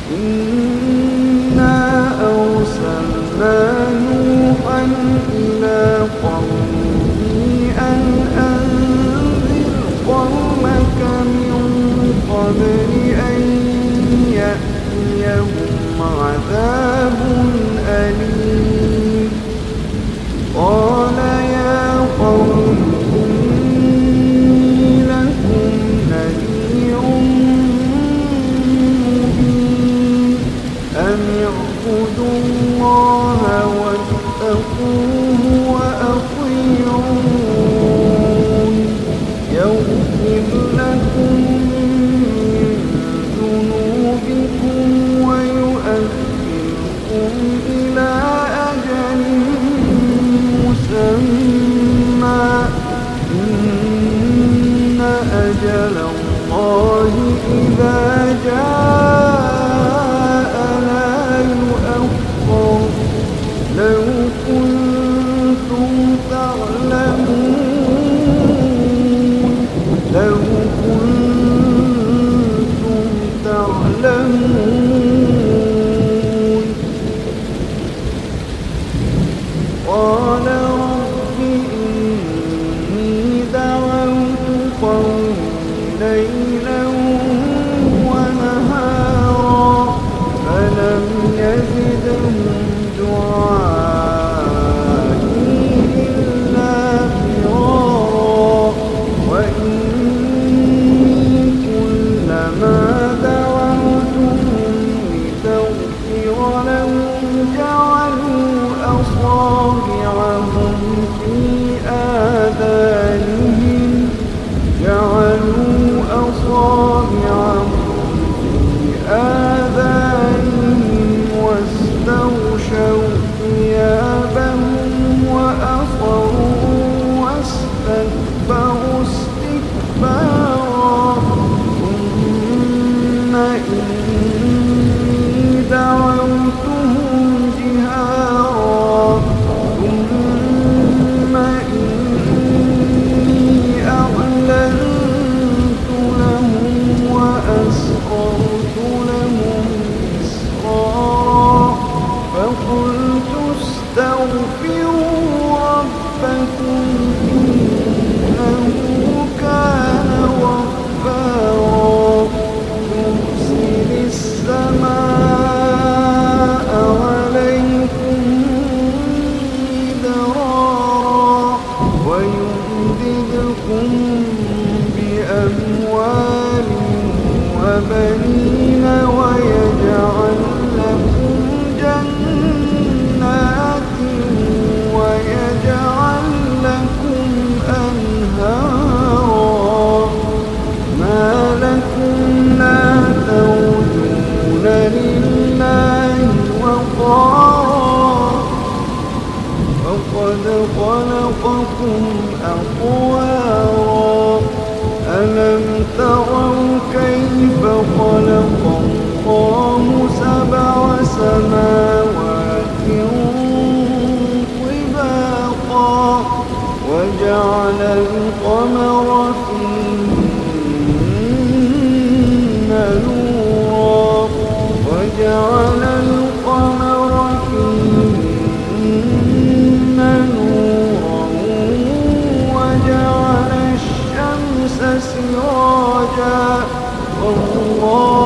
إنا أرسلنا نوحا إلى قومه أن أنذر قومك من قبل أن يأتيهم عذاب أليم قال يا قوم إني لكم نذير مبين أن اعبدوا الله واتقوه وأطيعون يغفر لكم من ذنوبكم ويؤخركم إلى أجل مسمى إن أجل الله إذا جاء لا يؤخر لو كنتم تعلمون قال رب إني دعوت قومي ليلا ونهارا فلم يزدهم دعائي إلا فرارا وإني كلما دعوتهم لتغفر لهم جعلوا أصابعهم في آذانهم واستغشوا ثيابهم وأصروا واستكبروا استكبارا ثم إني دعوتهم جهارا ثم إني أعلنت لهم وأسررت لهم إسرارا فقلت استغفروا ربكم إنه كان غفارا يرسل السماء عليكم مدرارا ويمددكم بأموال وبنين ويجعل لكم جنات ويجعل لكم أنهارا ما لكم لا ترجون لله وقارا وقد خلقكم أطوارا ألم تروا كيف خلق الله سبع سماوات طباقا وجعل القمر فيهن نورا وجعل القمر فيهن نورا وجعل الشمس سراجا والله